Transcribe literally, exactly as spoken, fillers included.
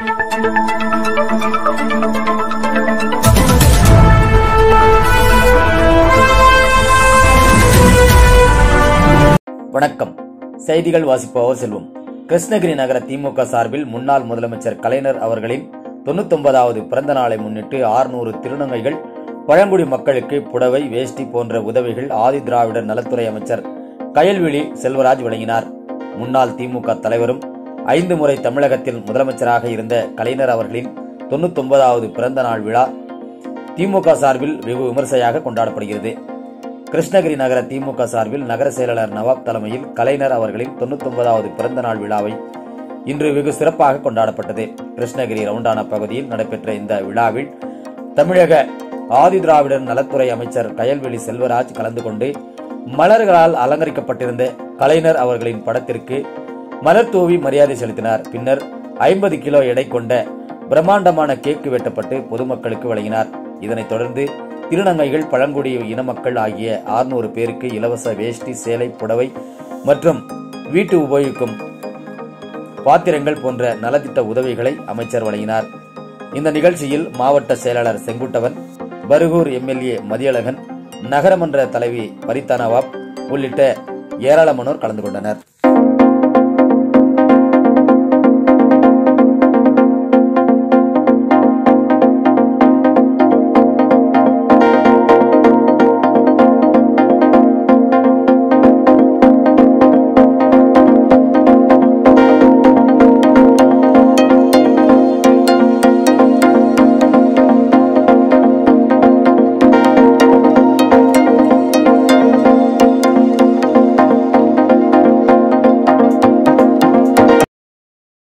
வணக்கம். செய்திகள் வாசிப்பவர் செல்வம். கிருஷ்ணகிரி நகர திமுக சார்பில் முன்னாள் முதலமைச்சர் கலைஞர் அவர்களின் தொண்ணூத்தி ஒன்பதாவது பிறந்த நாளை முன்னிட்டு ஆறுநூறு திருநங்கைகள் பழங்குடி மக்களுக்கு புடவை, வேஷ்டி போன்ற உதவிகள் ஆதி திராவிடர் நலத்துறை அமைச்சர் கயல்விழி செல்வராஜ் வழங்கினார். முன்னாள் திமுக தலைவரும் ஐந்து முறை தமிழகத்தில் முதலமைச்சராக இருந்த கலைஞர் அவர்களின் தொண்ணூத்தி ஒன்பதாவது பிறந்த நாள் விழா திமுக சார்பில் வெகு விமர்சையாக கொண்டாடப்படுகிறது. கிருஷ்ணகிரி நகர திமுக சார்பில் நகர செயலாளர் நவாப் தலைமையில் கலைஞர் அவர்களின் தொண்ணூத்தி ஒன்பதாவது பிறந்த நாள் விழாவை இன்று வெகு சிறப்பாக கொண்டாடப்பட்டது. கிருஷ்ணகிரி ரவுண்டானா பகுதியில் நடைபெற்ற இந்த விழாவில் தமிழக ஆதி திராவிடர் நலத்துறை அமைச்சர் கயல்விழி செல்வராஜ் கலந்து கொண்டு மலர்களால் அலங்கரிக்கப்பட்டிருந்த கலைஞர் அவர்களின் படத்திற்கு மலர் தூவி மரியாதை செலுத்தினார். பின்னர் ஐம்பது கிலோ எடை கொண்ட பிரம்மாண்டமான கேக்கு வெட்டப்பட்டு பொதுமக்களுக்கு வழங்கினார். இதனைத் தொடர்ந்து திருநங்கைகள், பழங்குடி இன மக்கள் ஆகிய ஆறுநூறு பேருக்கு இலவச வேஷ்டி, சேலை, புடவை மற்றும் வீட்டு உபயோகிக்கும் பாத்திரங்கள் போன்ற நலத்திட்ட உதவிகளை அமைச்சர் வழங்கினார். இந்த நிகழ்ச்சியில் மாவட்ட செயலாளர் செங்குட்டவன், பருகூர் எம்எல்ஏ மதியழகன், நகரமன்ற தலைவி பரிதா நவாப் உள்ளிட்ட ஏராளமானோர் கலந்து கொண்டனர்.